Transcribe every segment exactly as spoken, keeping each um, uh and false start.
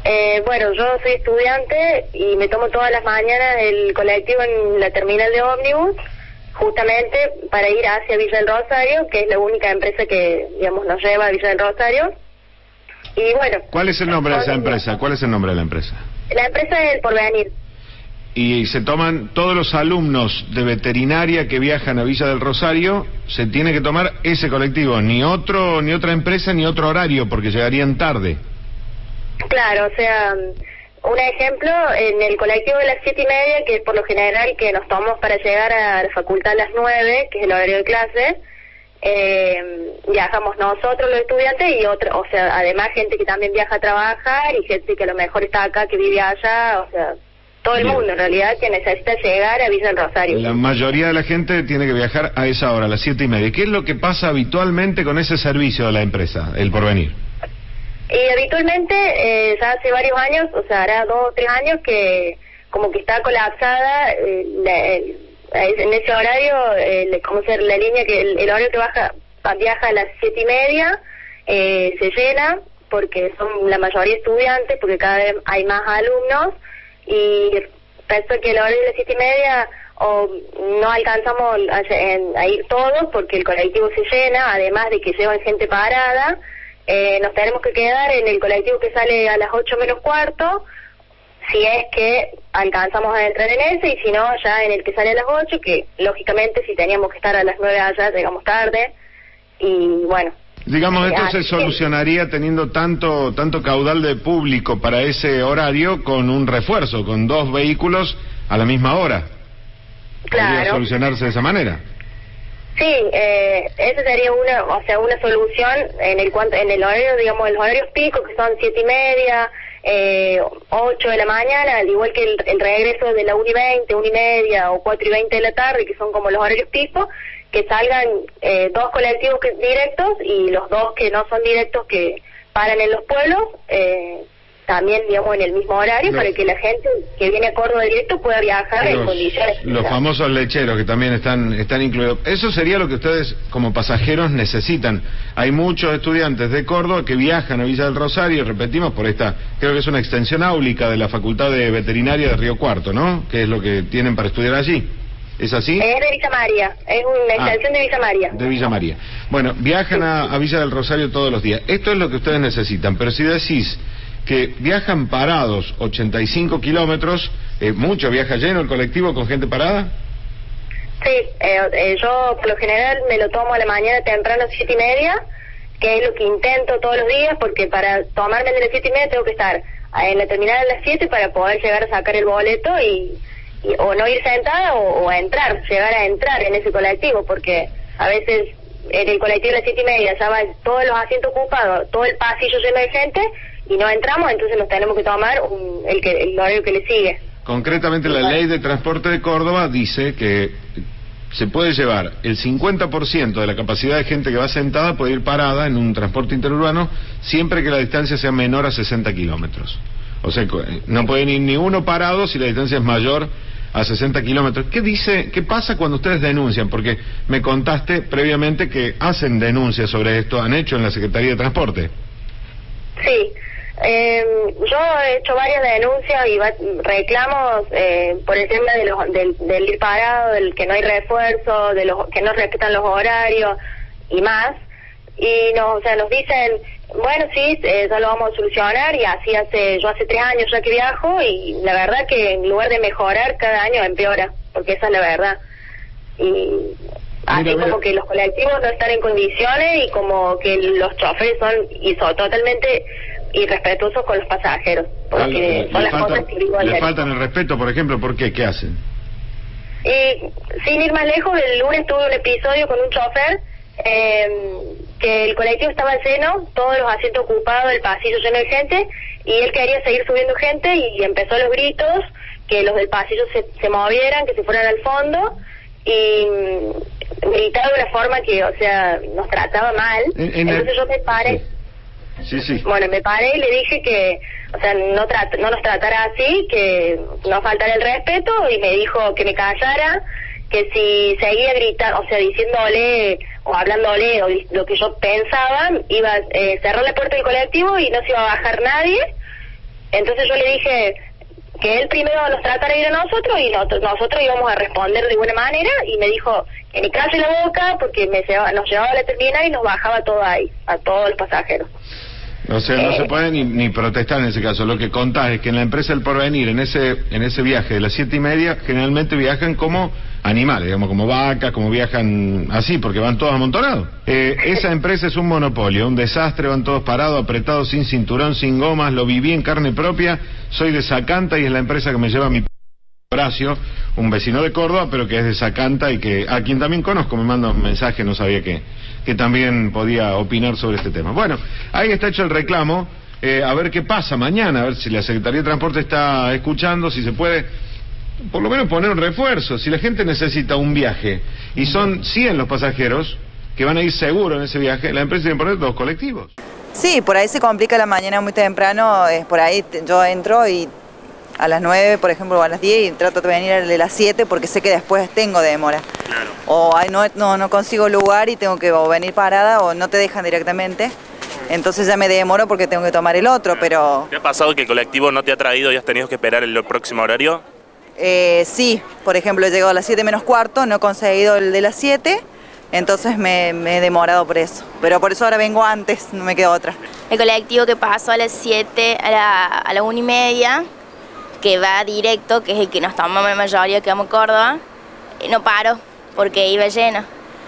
Eh, bueno, yo soy estudiante y me tomo todas las mañanas el colectivo en la terminal de ómnibus, justamente para ir hacia Villa del Rosario, que es la única empresa que, digamos, nos lleva a Villa del Rosario. Y bueno... ¿Cuál es el nombre de esa empresa? ¿Cuál es el nombre de la empresa? La empresa es El Porvenir. Y se toman todos los alumnos de veterinaria que viajan a Villa del Rosario, se tiene que tomar ese colectivo, ni otro, ni otra empresa, ni otro horario, porque llegarían tarde. Claro, o sea, un ejemplo, en el colectivo de las siete y media, que es por lo general que nos tomamos para llegar a la facultad a las nueve, que es el horario de clase, eh, viajamos nosotros los estudiantes y otro, o sea, además gente que también viaja a trabajar y gente que a lo mejor está acá, que vive allá, o sea... todo el mundo, en realidad, que necesita llegar a Villa del Rosario. La mayoría de la gente tiene que viajar a esa hora, a las siete y media. ¿Qué es lo que pasa habitualmente con ese servicio de la empresa, El Porvenir? Y habitualmente, eh, ya hace varios años, o sea, hará dos o tres años que como que está colapsada eh, la, eh, en ese horario, eh, como ser la línea que el, el horario que baja viaja a las siete y media, eh, se llena porque son la mayoría estudiantes, porque cada vez hay más alumnos. Y pienso que a la hora de las siete y media o no alcanzamos a, a ir todos porque el colectivo se llena, además de que llevan gente parada, eh, nos tenemos que quedar en el colectivo que sale a las ocho menos cuarto, si es que alcanzamos a entrar en ese, y si no, ya en el que sale a las ocho, que lógicamente si teníamos que estar a las nueve allá, llegamos tarde, y bueno. Digamos, esto se solucionaría teniendo tanto tanto caudal de público para ese horario con un refuerzo, con dos vehículos a la misma hora. Claro. ¿Podría solucionarse de esa manera? Sí, eh, esa sería una, o sea, una solución en el cuanto, en el horario, digamos, los horarios picos, que son siete y media, eh, ocho de la mañana, al igual que el, el regreso de la una y veinte, una y media o cuatro y veinte de la tarde, que son como los horarios picos, que salgan eh, dos colectivos que, directos, y los dos que no son directos que paran en los pueblos, eh, también, digamos, en el mismo horario, los, para que la gente que viene a Córdoba directo pueda viajar los, en condiciones. Los famosos lecheros que también están están incluidos. Eso sería lo que ustedes como pasajeros necesitan. Hay muchos estudiantes de Córdoba que viajan a Villa del Rosario, repetimos, por esta, creo que es una extensión áulica de la Facultad de Veterinaria de Río Cuarto, ¿no? Que es lo que tienen para estudiar allí. ¿Es así? Es de Villa María, es una extensión ah, de Villa María. De Villa María. Bueno, viajan a, a Villa del Rosario todos los días. Esto es lo que ustedes necesitan, pero si decís que viajan parados ochenta y cinco kilómetros, eh, ¿mucho viaja lleno el colectivo con gente parada? Sí, eh, eh, yo por lo general me lo tomo a la mañana temprano a siete y media, que es lo que intento todos los días, porque para tomarme de las siete y media tengo que estar en la terminal a las siete para poder llegar a sacar el boleto y... Y, o no ir sentada o, o entrar, llegar a entrar en ese colectivo, porque a veces en el colectivo de las siete y media ya van todos los asientos ocupados, todo el pasillo lleno de gente y no entramos, entonces nos tenemos que tomar un, el, que, el horario que le sigue. Concretamente la ley de transporte de Córdoba dice que se puede llevar el cincuenta por ciento de la capacidad de gente que va sentada, puede ir parada en un transporte interurbano siempre que la distancia sea menor a sesenta kilómetros. O sea, no pueden ir ni uno parado si la distancia es mayor a sesenta kilómetros. ¿Qué dice, qué pasa cuando ustedes denuncian? Porque me contaste previamente que hacen denuncias sobre esto, han hecho en la Secretaría de Transporte. Sí, eh, yo he hecho varias denuncias y va, reclamos eh, por el tema de los, del, del ir parado, del que no hay refuerzo, de los que no respetan los horarios y más. Y nos, o sea, nos dicen, bueno, sí, eh, ya lo vamos a solucionar, y así hace, yo hace tres años ya que viajo, y la verdad que en lugar de mejorar, cada año empeora, porque esa es la verdad. Y así mira, como mira. que los colectivos no están en condiciones, y como que los choferes son, y son totalmente irrespetuosos con los pasajeros, porque le, son le las falta, cosas que digo le faltan el respeto, por ejemplo, ¿por qué? ¿Qué hacen? Y sin ir más lejos, el lunes tuve un episodio con un chofer, eh, que el colectivo estaba lleno, todos los asientos ocupados, el pasillo lleno de gente, y él quería seguir subiendo gente, y empezó los gritos, que los del pasillo se, se movieran, que se fueran al fondo, y mm, gritaba de una forma que, o sea, nos trataba mal. En, en entonces el... yo me paré. Sí, sí. Bueno, me paré y le dije que, o sea, no, trat, no nos tratara así, que no faltara el respeto, y me dijo que me callara, que si seguía gritando, o sea, diciéndole o hablándole o lo que yo pensaba, iba a eh, cerrar la puerta del colectivo y no se iba a bajar nadie, Entonces yo le dije que él primero nos tratara de ir a nosotros y nosotros, nosotros íbamos a responder de buena manera, y me dijo que ni calle la boca porque me llevaba, nos llevaba a la terminal y nos bajaba todo ahí, a todos los pasajeros. O sea, no eh, se puede ni, ni protestar en ese caso. Lo que contás es que en la empresa El Porvenir, en ese en ese viaje de las siete y media, generalmente viajan como animales, digamos, como vacas, como viajan así, porque van todos amontonados. Eh, esa empresa es un monopolio, un desastre, van todos parados, apretados, sin cinturón, sin gomas, lo viví en carne propia, soy de Sacanta y es la empresa que me lleva a mi... Horacio, un vecino de Córdoba, pero que es de Sacanta y que a quien también conozco, me manda un mensaje, no sabía que, que también podía opinar sobre este tema. Bueno, ahí está hecho el reclamo, eh, a ver qué pasa mañana, a ver si la Secretaría de Transporte está escuchando, si se puede por lo menos poner un refuerzo. Si la gente necesita un viaje y son cien los pasajeros que van a ir seguros en ese viaje, la empresa tiene que poner dos colectivos. Sí, por ahí se complica la mañana muy temprano, es por ahí yo entro y a las nueve, por ejemplo, o a las diez, y trato de venir al de las siete porque sé que después tengo demora. Claro. O ay, no, no, no consigo lugar y tengo que o venir parada o no te dejan directamente. Entonces ya me demoro porque tengo que tomar el otro, pero... ¿Te ha pasado que el colectivo no te ha traído y has tenido que esperar el próximo horario? Eh, sí, por ejemplo, he llegado a las siete menos cuarto, no he conseguido el de las siete, entonces me, me he demorado por eso. Pero por eso ahora vengo antes, no me queda otra. El colectivo que pasó a las siete, a la, a la una y media, que va directo, que es el que nos tomamos la mayoría, que vamos a Córdoba, no paró porque iba lleno.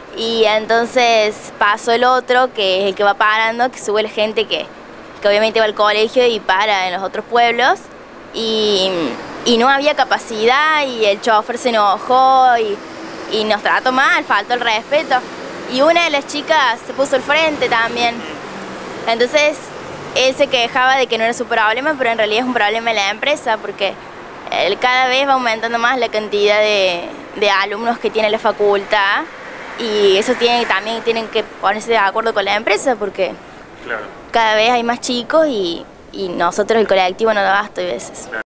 Y entonces pasó el otro, que es el que va parando, que sube la gente que, que obviamente va al colegio y para en los otros pueblos. Y, y no había capacidad y el chofer se enojó y, y nos trató mal, faltó el respeto. Y una de las chicas se puso al frente también. Entonces él se quejaba de que no era su problema, pero en realidad es un problema de la empresa, porque él cada vez va aumentando más la cantidad de, de alumnos que tiene la facultad, y eso tiene, también tienen que ponerse de acuerdo con la empresa, porque claro, cada vez hay más chicos y, y nosotros el colectivo no da abasto a veces. Claro.